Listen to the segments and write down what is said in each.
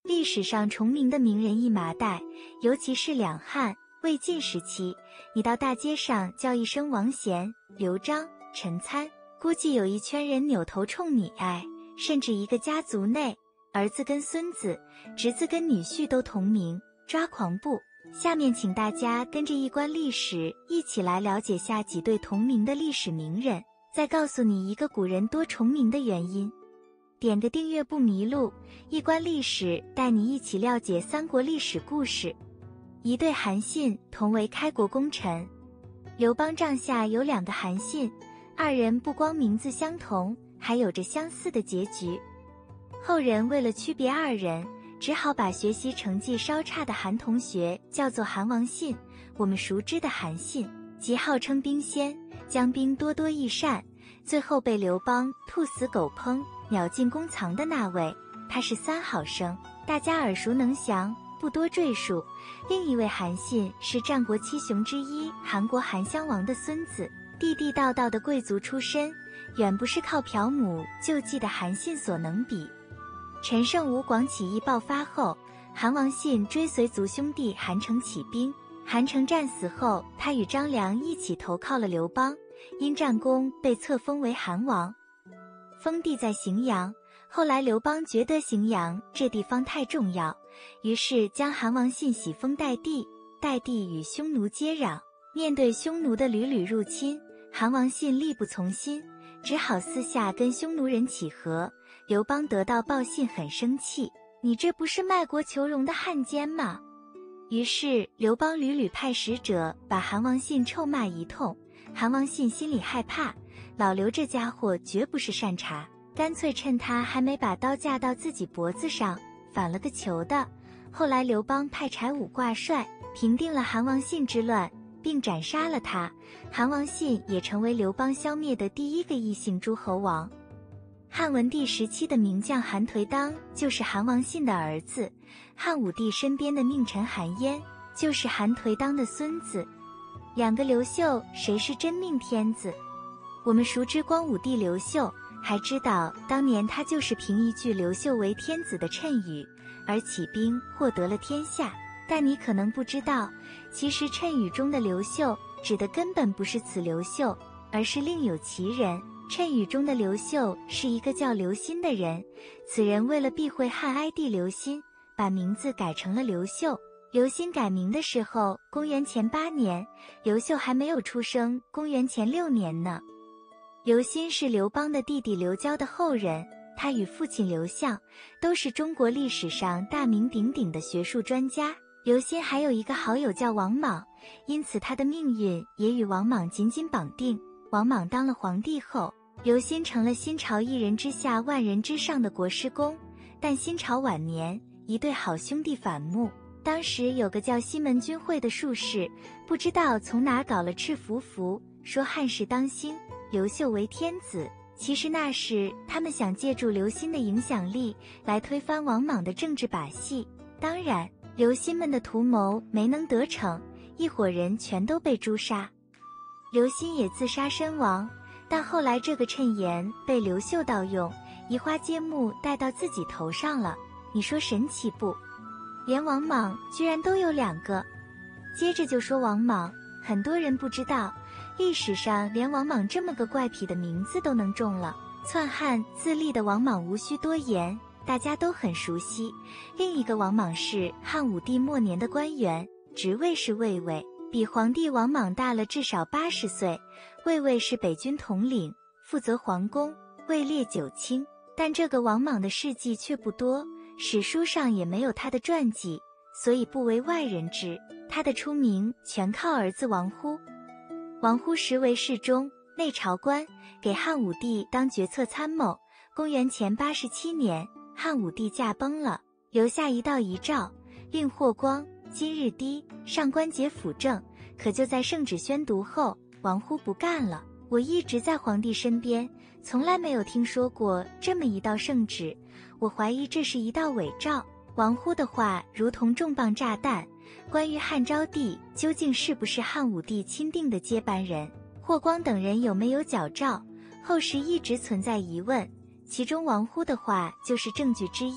历史上重名的名人一麻袋，尤其是两汉、魏晋时期，你到大街上叫一声王贤、刘璋、陈参，估计有一圈人扭头冲你挨，甚至一个家族内，儿子跟孙子、侄子跟女婿都同名，抓狂不？下面请大家跟着一观历史，一起来了解下几对同名的历史名人，再告诉你一个古人多重名的原因。点个订阅不迷路，一观历史带你一起了解三国历史故事。一对韩信同为开国功臣，刘邦帐下有两个韩信，二人不光名字相同，还有着相似的结局。后人为了区别二人，只好把学习成绩稍差的韩同学叫做韩王信。我们熟知的韩信，即号称兵仙，将兵多多益善，最后被刘邦兔死狗烹，鸟尽弓藏的那位，他是三好生，大家耳熟能详，不多赘述。另一位韩信是战国七雄之一韩国韩襄王的孙子，地地道道的贵族出身，远不是靠嫖母救济的韩信所能比。陈胜吴广起义爆发后，韩王信追随族兄弟韩成起兵，韩成战死后，他与张良一起投靠了刘邦，因战功被册封为韩王，封地在荥阳。后来刘邦觉得荥阳这地方太重要，于是将韩王信喜封代地，代地与匈奴接壤。面对匈奴的屡屡入侵，韩王信力不从心，只好私下跟匈奴人起和。刘邦得到报信很生气，你这不是卖国求荣的汉奸吗？于是刘邦屡屡派使者把韩王信臭骂一通。韩王信心里害怕，老刘这家伙绝不是善茬，干脆趁他还没把刀架到自己脖子上，反了个球的。后来刘邦派柴武挂帅，平定了韩王信之乱，并斩杀了他。韩王信也成为刘邦消灭的第一个异姓诸侯王。汉文帝时期的名将韩颓当就是韩王信的儿子，汉武帝身边的佞臣韩嫣就是韩颓当的孙子。两个刘秀，谁是真命天子？我们熟知光武帝刘秀，还知道当年他就是凭一句刘秀为天子的谶语而起兵获得了天下。但你可能不知道，其实谶语中的刘秀指的根本不是此刘秀，而是另有其人。谶语中的刘秀是一个叫刘歆的人，此人为了避讳汉哀帝刘歆，把名字改成了刘秀。刘歆改名的时候，公元前8年，刘秀还没有出生，公元前6年呢。刘歆是刘邦的弟弟刘交的后人，他与父亲刘向都是中国历史上大名鼎鼎的学术专家。刘歆还有一个好友叫王莽，因此他的命运也与王莽紧紧绑定。王莽当了皇帝后，刘歆成了新朝一人之下万人之上的国师公。但新朝晚年，一对好兄弟反目，当时有个叫西门君会的术士，不知道从哪搞了赤符符，说汉室当兴，刘秀为天子。其实那是他们想借助刘歆的影响力来推翻王莽的政治把戏。当然刘歆们的图谋没能得逞，一伙人全都被诛杀，刘歆也自杀身亡。但后来这个谶言被刘秀盗用，移花接木戴到自己头上了，你说神奇不？连王莽居然都有2个。接着就说王莽，很多人不知道，历史上连王莽这么个怪癖的名字都能中了。篡汉自立的王莽无需多言，大家都很熟悉。另一个王莽是汉武帝末年的官员，职位是卫尉，比皇帝王莽大了至少80岁。卫尉是北军统领，负责皇宫，位列9卿。但这个王莽的事迹却不多，史书上也没有他的传记，所以不为外人知。他的出名全靠儿子王忽。王忽实为侍中、内朝官，给汉武帝当决策参谋。公元前87年，汉武帝驾崩了，留下一道遗诏，令霍光、今日低上官桀辅政。可就在圣旨宣读后，王忽不干了。我一直在皇帝身边，从来没有听说过这么一道圣旨，我怀疑这是一道伪诏。王忽的话如同重磅炸弹，关于汉昭帝究竟是不是汉武帝钦定的接班人，霍光等人有没有矫诏，后世一直存在疑问，其中王忽的话就是证据之一。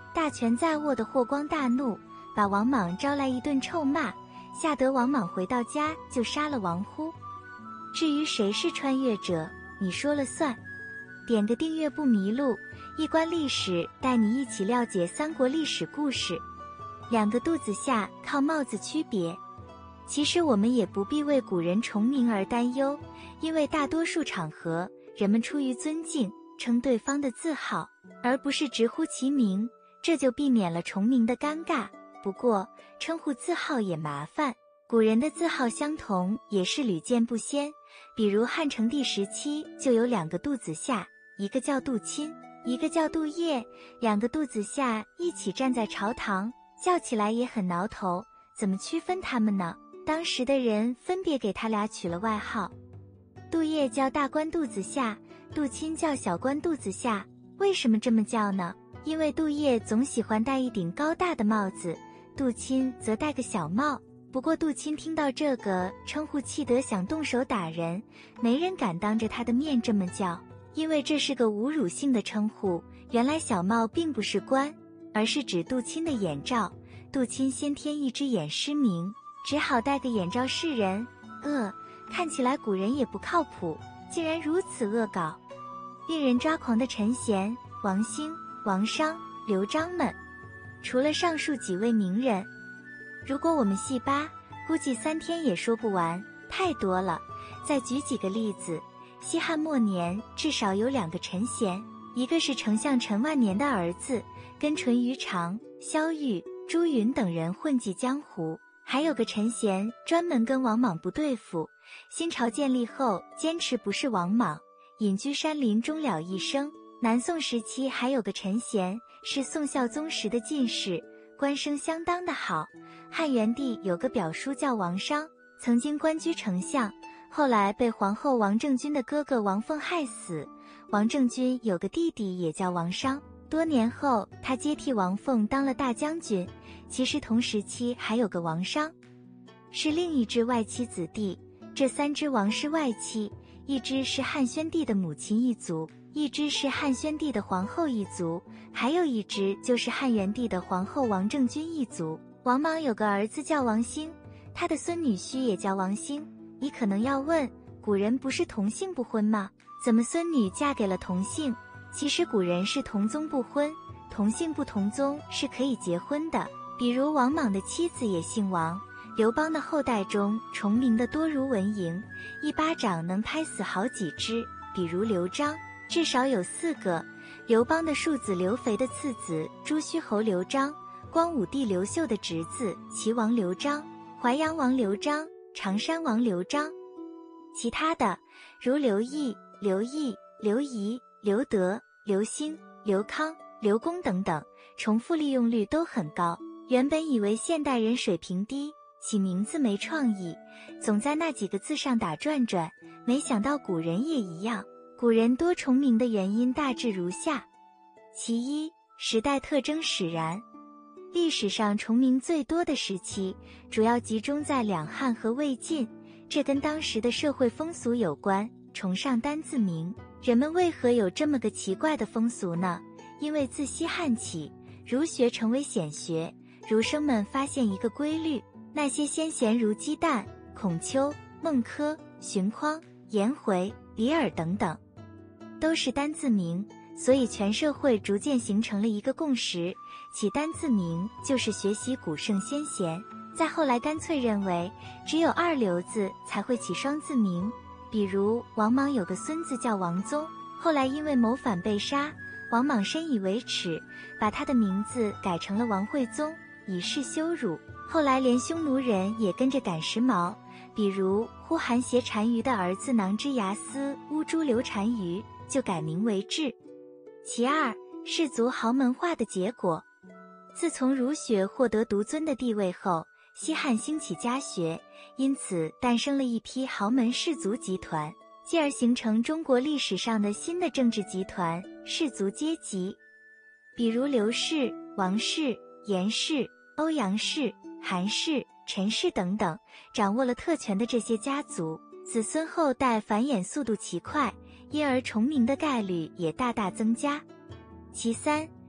大权在握的霍光大怒，把王莽招来一顿臭骂，吓得王莽回到家就杀了王忽。至于谁是穿越者，你说了算。点个订阅不迷路，一观历史带你一起了解三国历史故事。两个肚子下靠帽子区别。其实我们也不必为古人重名而担忧，因为大多数场合人们出于尊敬称对方的字号，而不是直呼其名，这就避免了重名的尴尬。不过称呼字号也麻烦，古人的字号相同也是屡见不鲜。比如汉成帝时期就有两个杜子夏，一个叫杜钦，一个叫杜晔，两个杜子夏一起站在朝堂，叫起来也很挠头，怎么区分他们呢？当时的人分别给他俩取了外号，杜晔叫大官杜子夏，杜钦叫小官杜子夏。为什么这么叫呢？因为杜晔总喜欢戴一顶高大的帽子，杜钦则戴个小帽。不过杜钦听到这个称呼，气得想动手打人，没人敢当着他的面这么叫，因为这是个侮辱性的称呼。原来小帽并不是冠，而是指杜钦的眼罩。杜钦先天一只眼失明，只好戴个眼罩示人。看起来古人也不靠谱，竟然如此恶搞。令人抓狂的陈贤、王兴、王商、刘璋们，除了上述几位名人，如果我们细扒，估计3天也说不完，太多了。再举几个例子，西汉末年至少有2个陈贤，一个是丞相陈万年的儿子，跟淳于长、萧玉、朱允等人混迹江湖；还有个陈贤专门跟王莽不对付，新朝建立后坚持不是王莽，隐居山林终了一生。南宋时期还有个陈贤，是宋孝宗时的进士，官声相当的好。汉元帝有个表叔叫王商，曾经官居丞相，后来被皇后王政君的哥哥王凤害死。王政君有个弟弟也叫王商，多年后他接替王凤当了大将军。其实同时期还有个王商，是另一支外戚子弟。这3支王室外戚，一支是汉宣帝的母亲一族，一支是汉宣帝的皇后一族，还有一支就是汉元帝的皇后王政君一族。王莽有个儿子叫王兴，他的孙女婿也叫王兴。你可能要问，古人不是同姓不婚吗？怎么孙女嫁给了同姓？其实古人是同宗不婚，同姓不同宗是可以结婚的。比如王莽的妻子也姓王，刘邦的后代中重名的多如蚊蝇，一巴掌能拍死好几只。比如刘璋，至少有4个。刘邦的庶子刘肥的次子朱虚侯刘璋，光武帝刘秀的侄子齐王刘璋，淮阳王刘璋，常山王刘璋。其他的如刘毅、刘毅、刘仪、刘德、刘兴、刘康、刘公等等，重复利用率都很高。原本以为现代人水平低，起名字没创意，总在那几个字上打转转，没想到古人也一样。古人多重名的原因大致如下：其一，时代特征使然。历史上重名最多的时期，主要集中在两汉和魏晋，这跟当时的社会风俗有关，崇尚单字名。人们为何有这么个奇怪的风俗呢？因为自西汉起，儒学成为显学，儒生们发现一个规律，那些先贤如姬旦、孔丘、孟轲、荀匡、颜回、李耳等等，都是单字名，所以全社会逐渐形成了一个共识，起单字名就是学习古圣先贤。再后来干脆认为只有2流子才会起双字名，比如王莽有个孙子叫王宗，后来因为谋反被杀，王莽深以为耻，把他的名字改成了王惠宗，以示羞辱。后来连匈奴人也跟着赶时髦，比如呼韩邪单于的儿子囊之牙司乌珠刘单于就改名为智。其二，氏族豪门化的结果。自从儒学获得独尊的地位后，西汉兴起家学，因此诞生了一批豪门氏族集团，继而形成中国历史上的新的政治集团——氏族阶级。比如刘氏、王氏、严氏、欧阳氏、韩氏、陈氏等等，掌握了特权的这些家族，子孙后代繁衍速度奇快，因而重名的概率也大大增加。其三，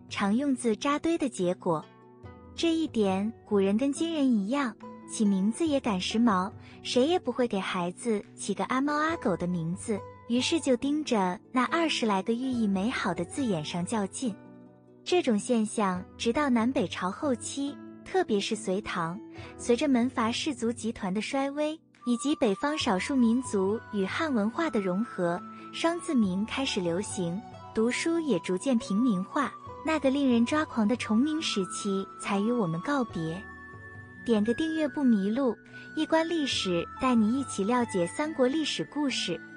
常用字扎堆的结果。这一点，古人跟今人一样，起名字也赶时髦，谁也不会给孩子起个阿猫阿狗的名字，于是就盯着那20来个寓意美好的字眼上较劲。这种现象直到南北朝后期，特别是隋唐，随着门阀士族集团的衰微，以及北方少数民族与汉文化的融合，双字名开始流行，读书也逐渐平民化，那个令人抓狂的重名时期才与我们告别。点个订阅不迷路，一观历史带你一起了解三国历史故事。